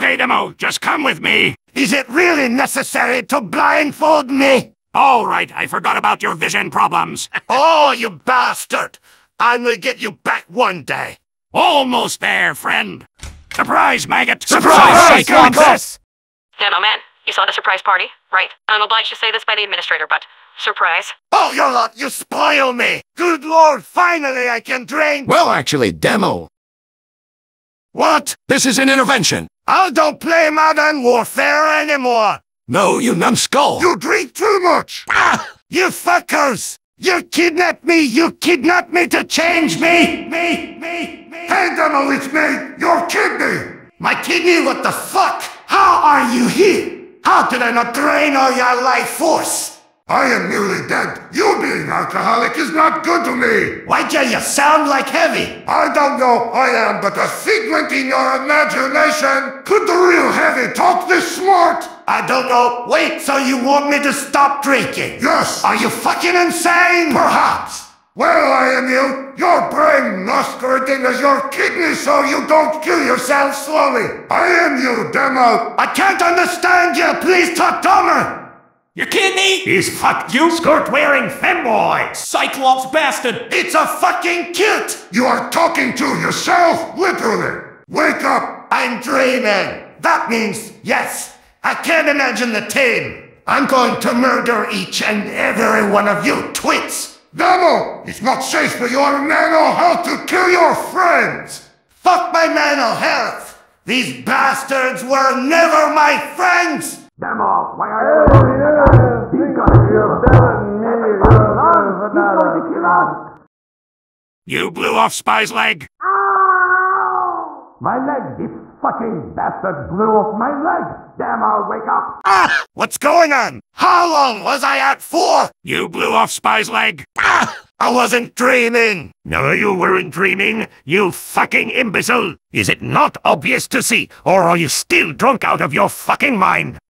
Okay, Demo, just come with me. Is it really necessary to blindfold me? All right, I forgot about your vision problems. Oh, you bastard! I'm gonna get you back one day. Almost there, friend. Surprise, maggot! Surprise! Sitcom! Demoman, you saw the surprise party, right? I'm obliged to say this by the administrator, but surprise. Oh, you lot, you spoil me! Good lord, finally I can drink! Well, actually, Demo. What? This is an intervention. I don't play Modern Warfare anymore! No, you numbskull. You drink too much! Ah! You fuckers! You kidnapped me! You kidnapped me to change me! Me! Hey, Demo, it's me! Your kidney! My kidney? What the fuck? How are you here? How did I not drain all your life force? I am nearly dead. You being alcoholic is not good to me. Why do you sound like heavy? I don't know. I am but a figment in your imagination. Could the real heavy talk this smart? I don't know. Wait, so you want me to stop drinking? Yes. Are you fucking insane? Perhaps. Well, I am you. Your brain masquerading as your kidney so you don't kill yourself slowly. I am you, Demo. I can't understand you. Please talk dumber. Your kidney? He's fucked you, skirt-wearing femboy! Cyclops bastard! It's a fucking kit! You are talking to yourself, literally! Wake up! I'm dreaming! That means, yes, I can't imagine the team! I'm going to murder each and every one of you twits! Demo! It's not safe for your mental health to kill your friends! Fuck my mental health! These bastards were never my friends! Demo, why are you doing that? You blew off Spy's leg? My leg, this fucking bastard blew off my leg! Demo, wake up! Ah! What's going on? How long was I out for? You blew off Spy's leg? Ah! I wasn't dreaming! No, you weren't dreaming, you fucking imbecile! Is it not obvious to see, or are you still drunk out of your fucking mind?